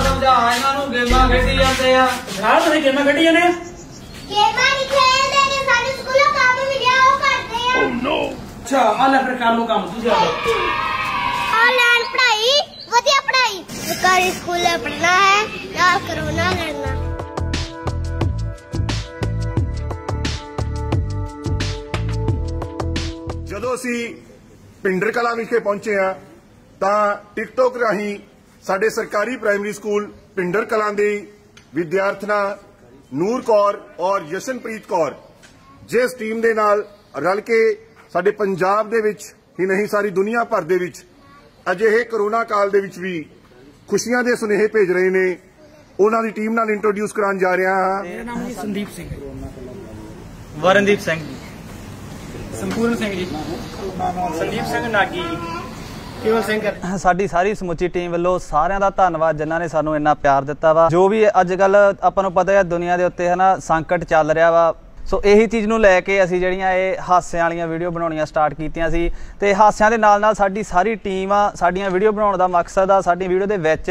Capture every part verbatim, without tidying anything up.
समझा इन्हां नूं गेमां खेडी जांदे आ सारा तुसीं गेमां खेडी जांदे आ गेमां नहीं खेलदे ने साडे स्कूलों काम मिलिया ओ करदे आ ओह नो अच्छा आ ले फिर कर लो काम तुसीं आ ऑनलाइन पढ़ाई वधिया पढ़ाई सरकारी स्कूल में पढ़ना है ना कोरोना लड़ना। ਜਦੋਂ ਅਸੀਂ ਪਿੰਡਰ ਕਲਾਂ ਵਿਖੇ ਪਹੁੰਚੇ ਆ ਤਾਂ ਟਿਕਟੋਕ ਰਾਹੀਂ ਸਾਡੇ ਸਰਕਾਰੀ ਪ੍ਰਾਇਮਰੀ ਸਕੂਲ ਪਿੰਡਰ ਕਲਾਂ ਦੇ ਵਿਦਿਆਰਥਣਾਂ ਨੂਰ ਕੌਰ ਔਰ ਜਸ਼ਨਪ੍ਰੀਤ ਕੌਰ ਜਿਸ ਟੀਮ ਦੇ ਨਾਲ ਰਲ ਕੇ ਸਾਡੇ ਪੰਜਾਬ ਦੇ ਵਿੱਚ ਹੀ ਨਹੀਂ ਸਾਰੀ ਦੁਨੀਆ ਭਰ ਦੇ ਵਿੱਚ ਅਜਿਹੇ ਕਰੋਨਾ ਕਾਲ ਦੇ ਵਿੱਚ ਵੀ ਖੁਸ਼ੀਆਂ ਦੇ ਸੁਨੇਹੇ ਭੇਜ ਰਹੇ ਨੇ ਉਹਨਾਂ ਦੀ ਟੀਮ ਨਾਲ ਇੰਟਰੋਡਿਊਸ ਕਰਾਉਣ ਜਾ ਰਿਹਾ ਹਾਂ। ਮੇਰਾ ਨਾਮ ਜੀ ਸੰਦੀਪ ਸਿੰਘ ਵਰਨਦੀਪ ਸਿੰਘ ਸੰਪੂਰਨ ਸਿੰਘ ਜੀ ਸੰਦੀਪ ਸਿੰਘ ਨਾਗੀ ਕੇਵਲ ਸਿੰਘ ਸਾਡੀ ਸਾਰੀ ਸਮੁੱਚੀ ਟੀਮ ਵੱਲੋਂ ਸਾਰਿਆਂ ਦਾ ਧੰਨਵਾਦ ਜਿਨ੍ਹਾਂ ਨੇ ਸਾਨੂੰ ਇੰਨਾ ਪਿਆਰ ਦਿੱਤਾ ਵਾ। ਜੋ ਵੀ ਅੱਜ ਕੱਲ ਆਪਾਂ ਨੂੰ ਪਤਾ ਹੈ ਦੁਨੀਆ ਦੇ ਉੱਤੇ ਹੈ ਨਾ ਸੰਕਟ ਚੱਲ ਰਿਹਾ ਵਾ ਸੋ ਇਹੀ ਚੀਜ਼ ਨੂੰ ਲੈ ਕੇ ਅਸੀਂ ਜਿਹੜੀਆਂ ਇਹ ਹਾਸਿਆਂ ਵਾਲੀਆਂ ਵੀਡੀਓ ਬਣਾਉਣੀਆਂ ਸਟਾਰਟ ਕੀਤੀਆਂ ਸੀ ਤੇ ਹਾਸਿਆਂ ਦੇ ਨਾਲ ਨਾਲ ਸਾਡੀ ਸਾਰੀ ਟੀਮ ਆ ਸਾਡੀਆਂ ਵੀਡੀਓ ਬਣਾਉਣ ਦਾ ਮਕਸਦ ਆ ਸਾਡੀ ਵੀਡੀਓ ਦੇ ਵਿੱਚ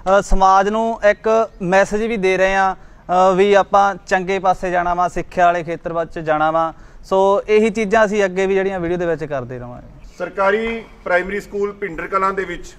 ਸਮਾਜ ਨੂੰ ਇੱਕ ਮੈਸੇਜ ਵੀ ਦੇ ਰਹੇ ਆ ਵੀ ਆਪਾਂ ਚੰਗੇ ਪਾਸੇ ਜਾਣਾ ਵਾ ਸਿੱਖਿਆ ਵਾਲੇ ਖੇਤਰ ਵਿੱਚ ਜਾਣਾ ਵਾ ਸੋ ਇਹੀ ਚੀਜ਼ਾਂ ਅਸੀਂ ਅੱਗੇ ਵੀ ਜਿਹੜੀਆਂ ਵੀਡੀਓ ਦੇ ਵਿੱਚ ਕਰਦੇ ਰਹਾਂਗੇ। ਸਰਕਾਰੀ ਪ੍ਰਾਇਮਰੀ ਸਕੂਲ ਪਿੰਡਰ ਕਲਾਂ ਦੇ ਵਿੱਚ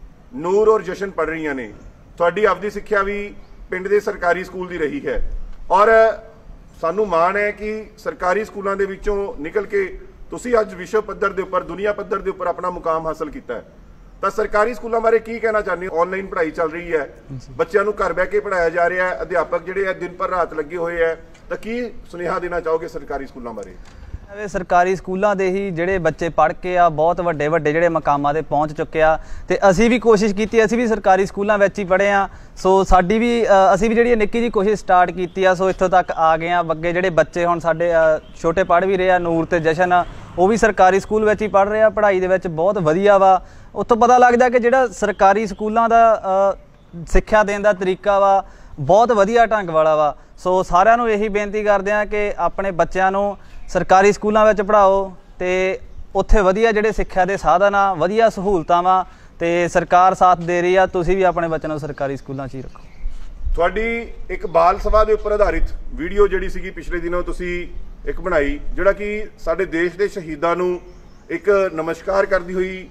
ਨੂਰ ਔਰ ਜਸ਼ਨ ਪੜ੍ਹ ਰਹੀਆਂ ਨੇ। ਤੁਹਾਡੀ ਆਪਦੀ ਸਿੱਖਿਆ ਵੀ ਪਿੰਡ ਦੇ ਸਰਕਾਰੀ ਸਕੂਲ ਦੀ ਰਹੀ ਹੈ ਔਰ ਸਾਨੂੰ ਮਾਣ ਹੈ ਕਿ ਸਰਕਾਰੀ ਸਕੂਲਾਂ ਦੇ ਵਿੱਚੋਂ ਨਿਕਲ ਕੇ ਤੁਸੀਂ ਅੱਜ ਵਿਸ਼ਵ ਪੱਧਰ ਦੇ ਉੱਪਰ ਦੁਨੀਆ ਪੱਧਰ ਦੇ ਉੱਪਰ ਆਪਣਾ ਮੁਕਾਮ ਹਾਸਲ ਕੀਤਾ ਹੈ ਤਾਂ ਸਰਕਾਰੀ ਸਕੂਲਾਂ ਬਾਰੇ ਕੀ ਕਹਿਣਾ ਚਾਹੁੰਦੇ ਹੋ? ਆਨਲਾਈਨ ਪੜ੍ਹਾਈ ਚੱਲ ਰਹੀ ਹੈ ਬੱਚਿਆਂ ਨੂੰ ਘਰ ਬਹਿ ਕੇ ਪੜ੍ਹਾਇਆ ਜਾ ਰਿਹਾ ਹੈ ਅਧਿਆਪਕ ਜਿਹੜੇ ਆ ਦਿਨ ਭਰ ਰਾਤ ਲੱਗੇ ਹੋਏ ਹੈ ਤਾਂ ਕੀ ਸੁਨੇਹਾ ਦੇਣਾ ਚਾਹੋਗੇ ਸਰਕਾਰੀ ਸਕੂਲਾਂ ਬਾਰੇ? ਸਰਕਾਰੀ ਸਕੂਲਾਂ ਦੇ ਹੀ ਜਿਹੜੇ ਬੱਚੇ ਪੜ੍ਹ ਕੇ ਆ ਬਹੁਤ ਵੱਡੇ ਵੱਡੇ ਜਿਹੜੇ ਮਕਾਮਾਂ ਤੇ ਪਹੁੰਚ ਚੁੱਕੇ ਆ ਤੇ ਅਸੀਂ ਵੀ ਕੋਸ਼ਿਸ਼ ਕੀਤੀ ਅਸੀਂ ਵੀ ਸਰਕਾਰੀ ਸਕੂਲਾਂ ਵਿੱਚ ਹੀ ਪੜ੍ਹੇ ਆ ਸੋ ਸਾਡੀ ਵੀ ਅਸੀਂ ਵੀ ਜਿਹੜੀ ਨਿੱਕੀ ਜਿਹੀ ਕੋਸ਼ਿਸ਼ ਸਟਾਰਟ ਕੀਤੀ ਆ ਸੋ ਇੱਥੋਂ ਤੱਕ ਆ ਗਏ ਆ। ਅੱਗੇ ਜਿਹੜੇ ਬੱਚੇ ਹੁਣ ਸਾਡੇ ਛੋਟੇ ਪੜ੍ਹ ਵੀ ਰਹੇ ਆ ਨੂਰ ਤੇ ਜਸ਼ਨ ਉਹ ਵੀ ਸਰਕਾਰੀ ਸਕੂਲ ਵਿੱਚ ਹੀ ਪੜ੍ਹ ਰਹੇ ਆ ਪੜ੍ਹਾਈ ਦੇ ਵਿੱਚ ਬਹੁਤ ਵਧੀਆ ਵਾ। ਉੱਥੋਂ ਪਤਾ ਲੱਗਦਾ ਕਿ ਜਿਹੜਾ ਸਰਕਾਰੀ ਸਕੂਲਾਂ ਦਾ ਸਿੱਖਿਆ ਦੇਣ ਦਾ ਤਰੀਕਾ ਵਾ ਬਹੁਤ ਵਧੀਆ ਢੰਗ ਵਾਲਾ ਵਾ ਸੋ ਸਾਰਿਆਂ ਨੂੰ ਇਹੀ ਬੇਨਤੀ ਕਰਦੇ ਆ ਕਿ ਆਪਣੇ ਬੱਚਿਆਂ ਨੂੰ ਸਰਕਾਰੀ ਸਕੂਲਾਂ ਵਿੱਚ ਪੜ੍ਹਾਓ ਤੇ ਉੱਥੇ ਵਧੀਆ ਜਿਹੜੇ ਸਿੱਖਿਆ ਦੇ ਸਾਧਨ ਆ ਵਧੀਆ ਸਹੂਲਤਾਂ ਵਾ ਤੇ ਸਰਕਾਰ ਸਾਥ ਦੇ ਰਹੀ ਆ ਤੁਸੀਂ ਵੀ ਆਪਣੇ ਬੱਚਿਆਂ ਨੂੰ ਸਰਕਾਰੀ ਸਕੂਲਾਂ 'ਚ ਹੀ ਰੱਖੋ। ਤੁਹਾਡੀ ਇੱਕ ਬਾਲ ਸਭਾ ਦੇ ਉੱਪਰ ਆਧਾਰਿਤ ਵੀਡੀਓ ਜਿਹੜੀ ਸੀਗੀ ਪਿਛਲੇ ਦਿਨੋਂ ਤੁਸੀਂ ਇੱਕ ਬਣਾਈ ਜਿਹੜਾ ਕਿ ਸਾਡੇ ਦੇਸ਼ ਦੇ ਸ਼ਹੀਦਾਂ ਨੂੰ ਇੱਕ ਨਮਸਕਾਰ ਕਰਦੀ ਹੋਈ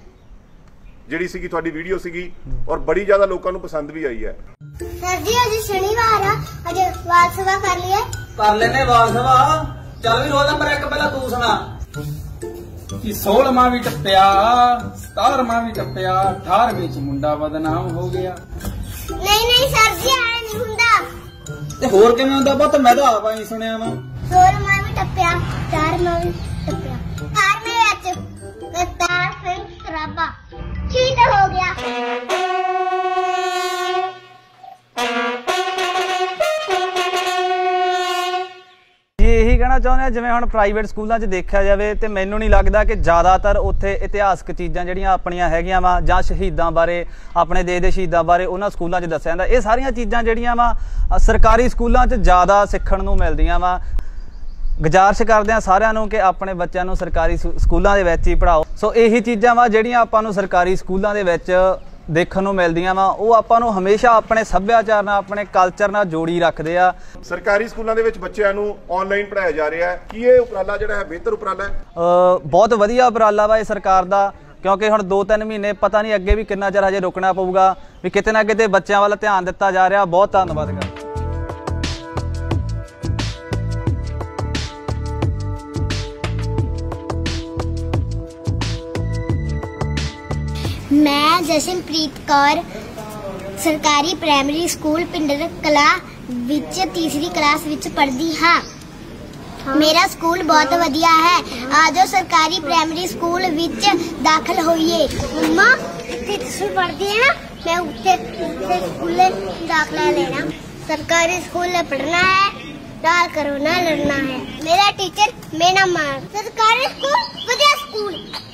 ਜਿਹੜੀ ਸੀਗੀ ਤੁਹਾਡੀ ਵੀਡੀਓ ਸੀਗੀ ਔਰ ਬੜੀ ਜ਼ਿਆਦਾ ਲੋਕਾਂ ਨੂੰ ਪਸੰਦ ਵੀ ਆਈ ਹੈ। सर जी आज शनिवार है आज बाल सभा कर लिया कर लेने बाल सभा चल भी रोल नंबर एक पहला तू सुना कि सोलहवां भी टप्पिया सतारवां भी टप्पिया अठारहवीं च मुंडा बदनाम हो गया। नहीं नहीं सर जी आया नहीं हुंदा ते होर किवें हुंदा पुत्त मैं तो आप ही सुनिया वा सोलहवां भी टप्पिया अठारहवां भी टप्पिया अठारहवें विच करतार सिंह सराभा चीट हो गया। ਇਹੀ ਕਹਿਣਾ ਚਾਹੁੰਦੇ ਆ ਜਿਵੇਂ ਹੁਣ ਪ੍ਰਾਈਵੇਟ ਸਕੂਲਾਂ 'ਚ ਦੇਖਿਆ ਜਾਵੇ ਤੇ ਮੈਨੂੰ ਨਹੀਂ ਲੱਗਦਾ ਕਿ ਜ਼ਿਆਦਾਤਰ ਉੱਥੇ ਇਤਿਹਾਸਕ ਚੀਜ਼ਾਂ ਜਿਹੜੀਆਂ ਆਪਣੀਆਂ ਹੈਗੀਆਂ ਵਾ ਜਾਂ ਸ਼ਹੀਦਾਂ ਬਾਰੇ ਆਪਣੇ ਦੇਸ਼ ਦੇ ਸ਼ਹੀਦਾਂ ਬਾਰੇ ਉਹਨਾਂ ਸਕੂਲਾਂ 'ਚ ਦੱਸਿਆ ਜਾਂਦਾ ਇਹ ਸਾਰੀਆਂ ਚੀਜ਼ਾਂ ਜਿਹੜੀਆਂ ਵਾ ਸਰਕਾਰੀ ਸਕੂਲਾਂ 'ਚ ਜ਼ਿਆਦਾ ਸਿੱਖਣ ਨੂੰ ਮਿਲਦੀਆਂ ਵਾ। ਗੁਜ਼ਾਰਿਸ਼ ਕਰਦੇ ਆ ਸਾਰਿਆਂ ਨੂੰ ਕਿ ਆਪਣੇ ਬੱਚਿਆਂ ਨੂੰ ਸਰਕਾਰੀ ਸਕੂਲਾਂ ਦੇ ਵਿੱਚ ਹੀ ਪੜ੍ਹਾਓ ਸੋ ਇਹੀ ਚੀਜ਼ਾਂ ਵਾ ਜਿਹੜੀਆਂ ਆਪਾਂ ਨੂੰ ਸਰਕਾਰੀ ਸਕੂਲਾਂ ਦੇ ਵਿੱਚ ਦੇਖਣ ਨੂੰ ਮਿਲਦੀਆਂ ਵਾ ਉਹ ਆਪਾਂ ਨੂੰ ਹਮੇਸ਼ਾ ਆਪਣੇ ਸੱਭਿਆਚਾਰ ਨਾਲ ਆਪਣੇ ਕਲਚਰ ਨਾਲ ਜੋੜੀ ਰੱਖਦੇ ਆ। ਸਰਕਾਰੀ ਸਕੂਲਾਂ ਦੇ ਵਿੱਚ ਬੱਚਿਆਂ ਨੂੰ ਆਨਲਾਈਨ ਪੜ੍ਹਾਇਆ ਜਾ ਰਿਹਾ ਹੈ ਕੀ ਇਹ ਉਪਰਾਲਾ ਜਿਹੜਾ ਹੈ ਬਿਹਤਰ ਉਪਰਾਲਾ ਹੈ? ਬਹੁਤ ਵਧੀਆ ਉਪਰਾਲਾ ਵਾ ਇਹ ਸਰਕਾਰ ਦਾ ਕਿਉਂਕਿ ਹੁਣ ਦੋ ਤਿੰਨ ਮਹੀਨੇ ਪਤਾ ਨਹੀਂ ਅੱਗੇ ਵੀ ਕਿੰਨਾ ਚਿਰ ਹਜੇ ਰੁਕਣਾ ਪਊਗਾ ਵੀ ਕਿਤੇ ਨਾ ਕਿਤੇ ਬੱਚਿਆਂ ਵੱਲ ਧਿਆਨ ਦਿੱਤਾ ਜਾ ਰਿਹਾ। ਬਹੁਤ ਧੰਨਵਾਦ ਕਰ मैं जशनप्रीत कौर सरकारी प्राइमरी स्कूल पिंडर कला विच तीसरी क्लास विच पढ़दी हाँ। मेरा स्कूल बहुत वधिया है आज सरकारी प्राइमरी स्कूल विच दाखिल होइए। मम्मा तुसीं पढ़दी है ना मैं उत्ते स्कूल दाखिला लेना सरकारी स्कूल में पढ़ना है डाल करोना लड़ना है। मेरा टीचर मेरा मां सरकारी स्कूल वधिया स्कूल।